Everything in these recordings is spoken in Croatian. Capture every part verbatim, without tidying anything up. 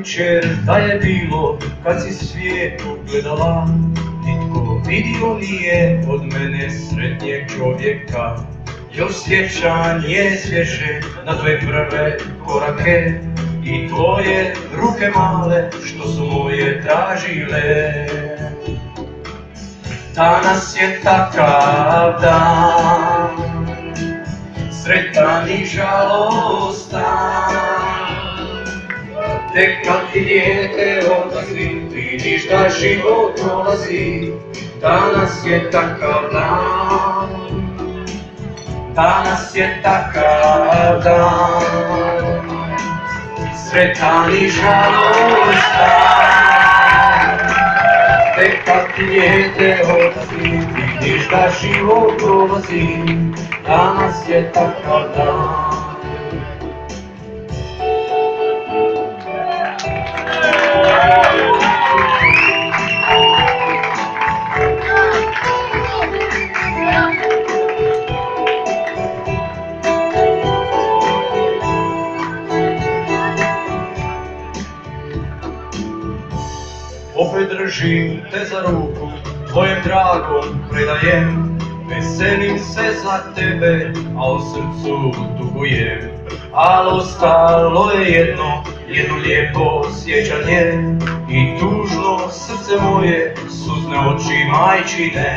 jučer da je bilo kad si svijet gledala. Nitko vidio nije od mene sretnijeg čovjeka. Još sjećanje svježe na tvoje prve korake i tvoje ruke male što su moje tražile. Danas je takav dan, sretan i žalostan. Tek kad ti dijete odlazi, vidiš da život prolazi. Danas je takav dan, danas je takav dan, sretan i žalostan. Tek kad ti dijete odlazi, vidiš da život prolazi. Danas je takav dan. Opet držim te za ruku, tvojem dragom predajem. Veselim se za tebe, a u srcu tugujem. Al ostalo je jedno, jedno lijepo sjećanje i tužno srce moje, suzne oči majčine.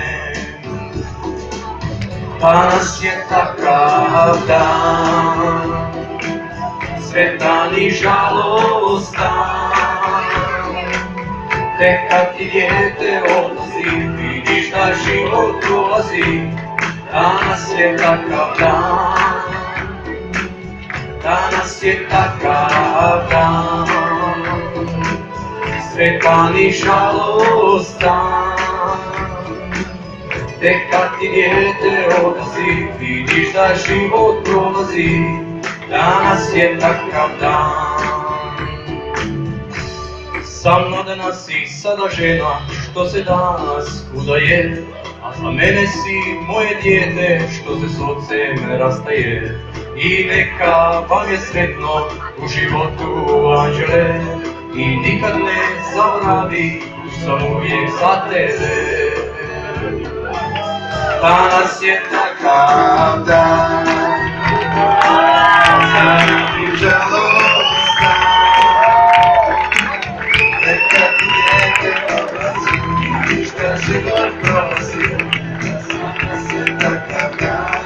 Danas je takav dan, sretan i žalostan. Tek kad ti dijete odlazi, vidiš da život prolazi. Danas je takav dan, danas je takav dan, sretan i žalostan. Tek kad ti dijete odlazi, vidiš da život prolazi. Danas je takav dan. Sa mnom danas si sada žena, što se danas udaje, a za mene si moje dijete, što se s ocem rastaje. I neka vam je sretno u životu, anđele, i nikad ne zaboravi, tu sam uvijek za tebe. Danas je takav dan, sretan i žalostan. Tek kad ti dijete odlazi, vidiš da život prolazi. Danas je takav dan,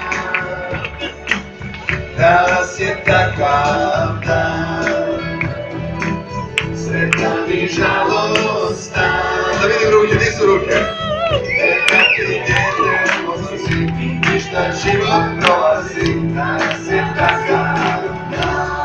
danas je takav dan, sretan i žalostan. Da vidim ruke, gdje su ruke? Tek kad ti dijete odlazi, vidiš da život prolazi. Danas je takav dan.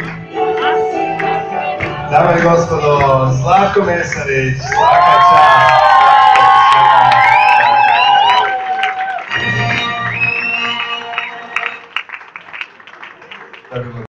Dame i gospodo, Slavko Mesarić, svaka čast.